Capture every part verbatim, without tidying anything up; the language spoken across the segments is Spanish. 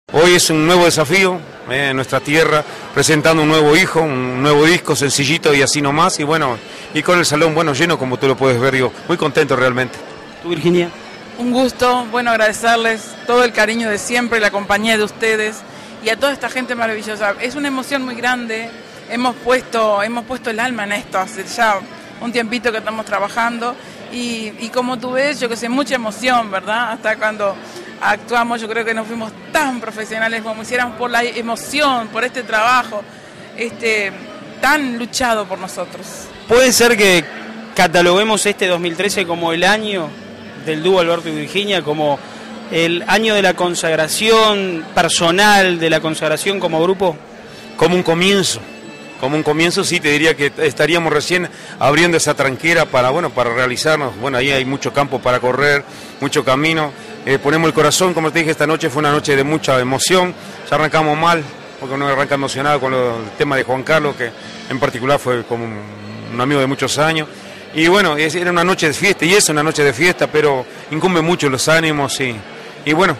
Hoy es un nuevo desafío eh, en nuestra tierra, presentando un nuevo hijo, un nuevo disco sencillito y así nomás, y bueno, y con el salón bueno lleno como tú lo puedes ver, digo, muy contento realmente. ¿Tú, Virginia? Un gusto, bueno, agradecerles todo el cariño de siempre, la compañía de ustedes y a toda esta gente maravillosa. Es una emoción muy grande, hemos puesto, hemos puesto el alma en esto hace ya un tiempito que estamos trabajando y, y como tú ves, yo que sé, mucha emoción, ¿verdad? Hasta cuando actuamos, yo creo que no fuimos tan profesionales como hiciéramos por la emoción, por este trabajo, este tan luchado por nosotros. ¿Puede ser que cataloguemos este dos mil trece como el año del dúo Alberto y Virginia, como el año de la consagración personal, de la consagración como grupo? Como un comienzo, como un comienzo sí te diría que estaríamos recién abriendo esa tranquera para, bueno, para realizarnos, bueno, ahí hay mucho campo para correr, mucho camino. Eh, ponemos el corazón, como te dije, esta noche fue una noche de mucha emoción, ya arrancamos mal, porque uno arranca emocionado con lo, el tema de Juan Carlos, que en particular fue como un, un amigo de muchos años, y bueno, es, era una noche de fiesta, y es una noche de fiesta, pero incumbe mucho los ánimos, y, y bueno,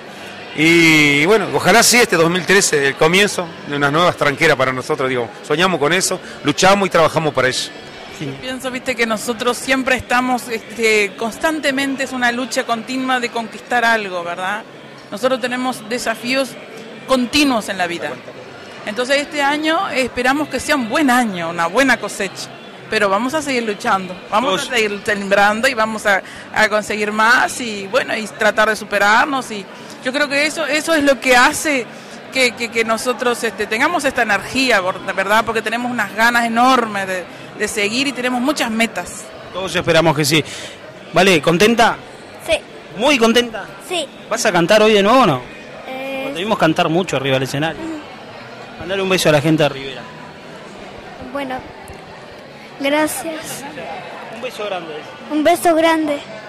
y bueno, ojalá sí este dos mil trece, el comienzo de unas nuevas tranqueras para nosotros, digo, soñamos con eso, luchamos y trabajamos para eso. Yo pienso, viste, que nosotros siempre estamos, este, constantemente es una lucha continua de conquistar algo, ¿verdad? Nosotros tenemos desafíos continuos en la vida. Entonces este año esperamos que sea un buen año, una buena cosecha, pero vamos a seguir luchando, vamos a seguir sembrando y vamos a, a conseguir más y bueno, y tratar de superarnos y yo creo que eso, eso es lo que hace que, que, que nosotros este, tengamos esta energía, ¿verdad? Porque tenemos unas ganas enormes de de seguir y tenemos muchas metas. Todos esperamos que sí. Vale, ¿contenta? Sí. ¿Muy contenta? Sí. ¿Vas a cantar hoy de nuevo o no? Eh... Te vimos cantar mucho arriba del escenario. Uh-huh. Mandale un beso a la gente de Rivera. Bueno, gracias. Un beso grande. Un beso grande.